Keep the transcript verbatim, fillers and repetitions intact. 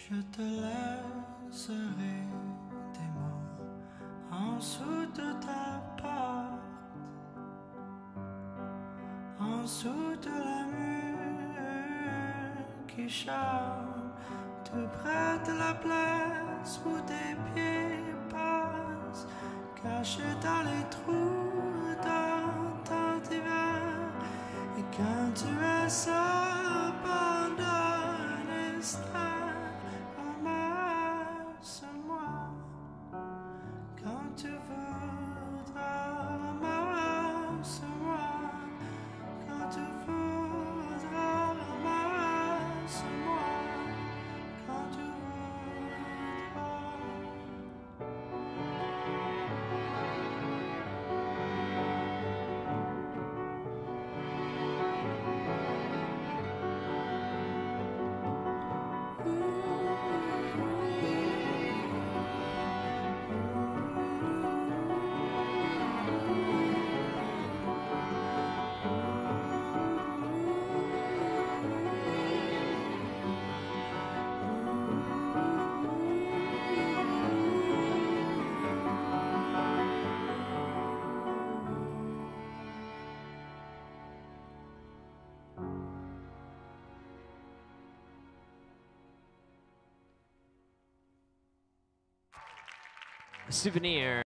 Je te laisserai des mots en dessous de ta porte, en dessous de la mur qui chante, tout près de la place où tes pieds passent, cachés dans les trous dans ton divan. Et quand tu es seul pendant un instant, ramasse-moi quand tu voudras, ramasse-moi quand tu voudras, ramasse-moi quand tu voudras. Souvenir.